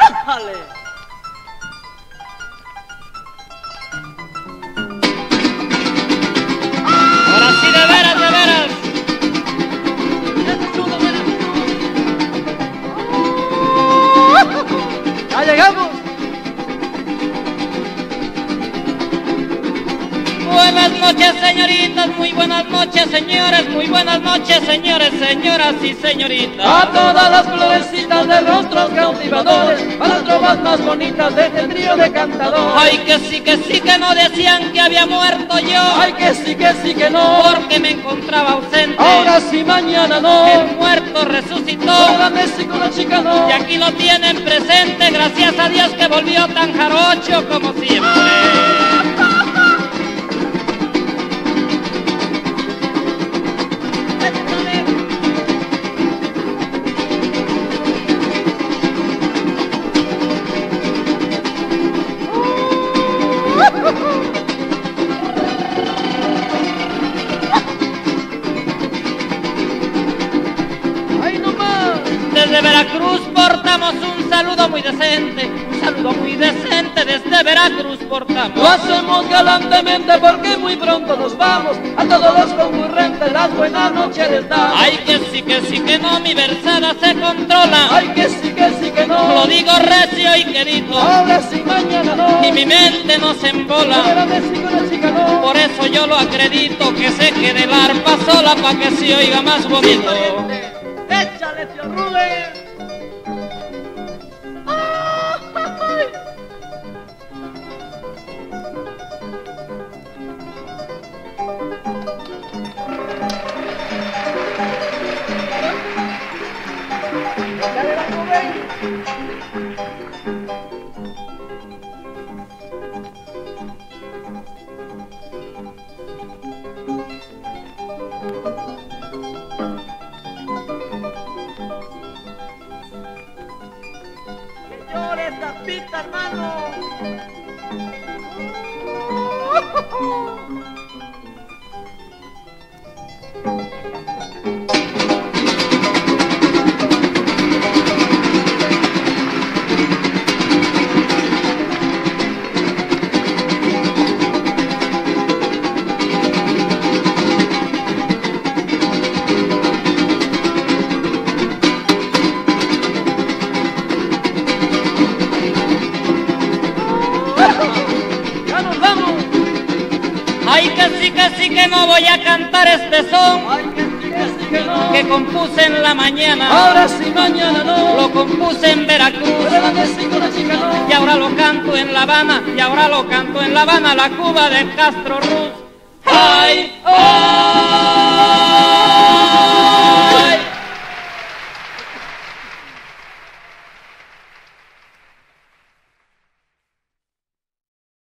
¡Ájale! Ahora sí, de veras, de veras. ¡Ya llegamos! Buenas noches, señoritas, muy buenas noches, señores, muy buenas noches, señores, señoras y señoritas. A todas las florecitas de rostros cautivadores, a las trovas más bonitas de este trío de cantadores. Ay, que sí, que no decían que había muerto yo. Ay, que sí, que no. Porque me encontraba ausente. Ahora sí, mañana no. El muerto resucitó. Con la Messi, con la chica no. Y aquí lo tienen presente, gracias a Dios que volvió tan jarocho como siempre. ¡Ay, no más! Desde Veracruz portamos un saludo muy decente, un saludo muy decente desde Veracruz portamos. Lo hacemos galantemente porque muy pronto nos vamos. A todos los concurrentes las buenas noches les damos. Ay, que sí, que no, mi versada se controla. Ay, que sí, que no. Lo digo recio y querido, Ahora sí, mañana no. y mi mente no se Con la embola. Messi, con la chica no. Por eso yo lo acredito, que se quede el arpa sola pa' que se oiga más bonito. ¡Échale, tío Rubén! ¡Dale la Rubén! ¡Que llore esta pita, hermano! ¡Ya nos vamos! Ay, que sí, que no voy a cantar este son ¡Ay, que sí, que no! que compuse en la mañana. Ahora sí, mañana no. Lo compuse en Veracruz Con la Messi, con la chica no. y ahora lo canto en La Habana, y ahora lo canto en La Habana, la Cuba de Castro Ruz. Ay, ay.